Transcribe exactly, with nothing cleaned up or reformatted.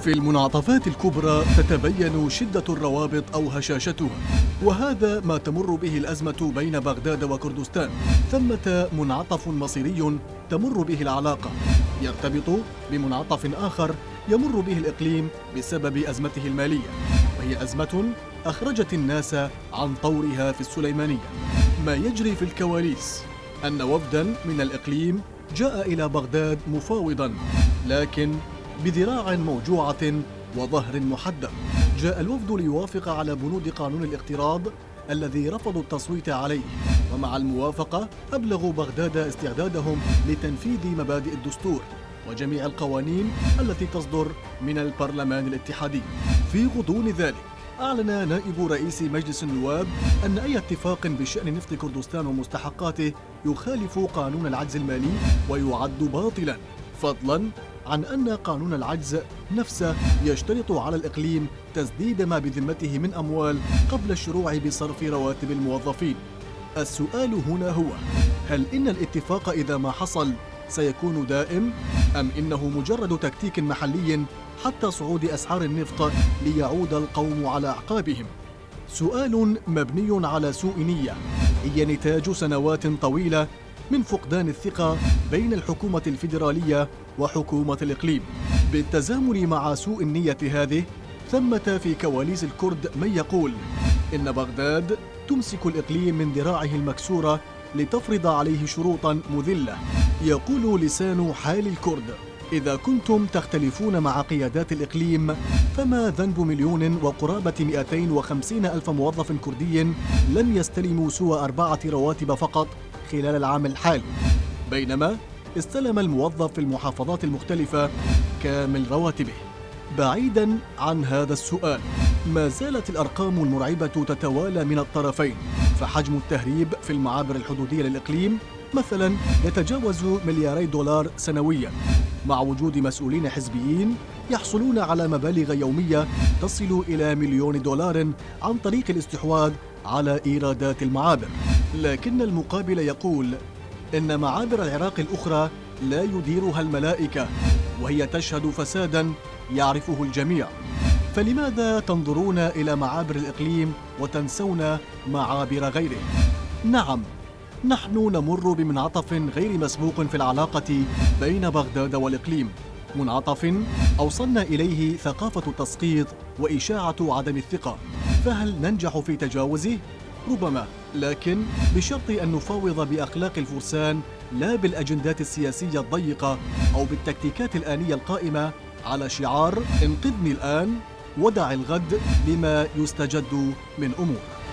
في المنعطفات الكبرى تتبين شدة الروابط أو هشاشتها، وهذا ما تمر به الأزمة بين بغداد وكردستان. ثمة منعطف مصيري تمر به العلاقة يرتبط بمنعطف آخر يمر به الإقليم بسبب أزمته المالية، وهي أزمة أخرجت الناس عن طورها في السليمانية. ما يجري في الكواليس أن وفداً من الإقليم جاء إلى بغداد مفاوضاً، لكن بذراع موجوعة وظهر محدب. جاء الوفد ليوافق على بنود قانون الاقتراض الذي رفضوا التصويت عليه، ومع الموافقة أبلغوا بغداد استعدادهم لتنفيذ مبادئ الدستور وجميع القوانين التي تصدر من البرلمان الاتحادي. في غضون ذلك أعلن نائب رئيس مجلس النواب أن أي اتفاق بشأن نفط كردستان ومستحقاته يخالف قانون العجز المالي ويعد باطلاً، فضلاً عن أن قانون العجز نفسه يشترط على الإقليم تسديد ما بذمته من أموال قبل الشروع بصرف رواتب الموظفين. السؤال هنا هو: هل إن الاتفاق إذا ما حصل سيكون دائم، أم إنه مجرد تكتيك محلي حتى صعود أسعار النفط ليعود القوم على أعقابهم؟ سؤال مبني على سوء نية، هي نتاج سنوات طويلة من فقدان الثقة بين الحكومة الفيدرالية وحكومة الإقليم. بالتزامن مع سوء النية هذه، ثمة في كواليس الكرد من يقول إن بغداد تمسك الإقليم من ذراعه المكسورة لتفرض عليه شروطاً مذلة. يقول لسان حال الكرد: إذا كنتم تختلفون مع قيادات الإقليم فما ذنب مليون وقرابة مئتين وخمسين ألف موظف كردي لم يستلموا سوى أربعة رواتب فقط خلال العام الحالي، بينما استلم الموظف في المحافظات المختلفة كامل رواتبه. بعيداً عن هذا السؤال، ما زالت الأرقام المرعبة تتوالى من الطرفين، فحجم التهريب في المعابر الحدودية للإقليم مثلاً يتجاوز ملياري دولار سنوياً، مع وجود مسؤولين حزبيين يحصلون على مبالغ يومية تصل إلى مليون دولار عن طريق الاستحواذ على إيرادات المعابر. لكن المقابل يقول إن معابر العراق الأخرى لا يديرها الملائكة، وهي تشهد فساداً يعرفه الجميع. فلماذا تنظرون إلى معابر الإقليم وتنسون معابر غيره؟ نعم، نحن نمر بمنعطف غير مسبوق في العلاقة بين بغداد والإقليم، منعطف أوصلنا إليه ثقافة التسقيط وإشاعة عدم الثقة. فهل ننجح في تجاوزه؟ ربما، لكن بشرط أن نفاوض بأخلاق الفرسان لا بالأجندات السياسية الضيقة أو بالتكتيكات الآنية القائمة على شعار انقذني الآن ودع الغد لما يستجد من أمور.